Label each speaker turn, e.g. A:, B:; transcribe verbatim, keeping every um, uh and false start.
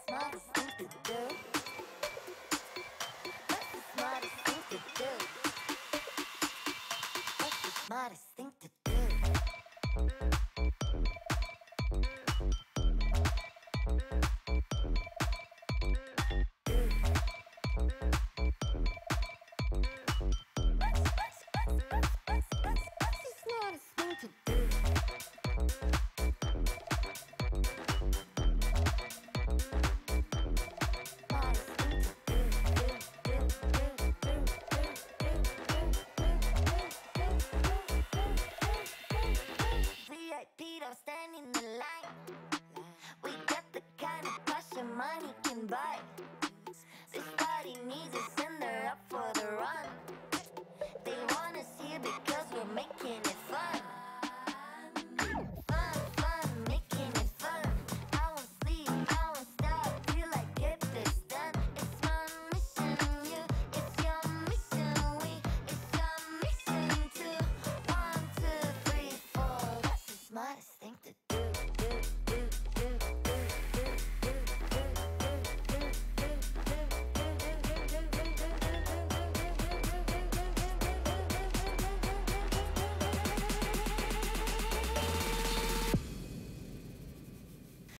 A: smartest thing to do? What's the smartest thing to do? What's the smartest thing to do? Stand in the line. We got the kind of passion money can buy.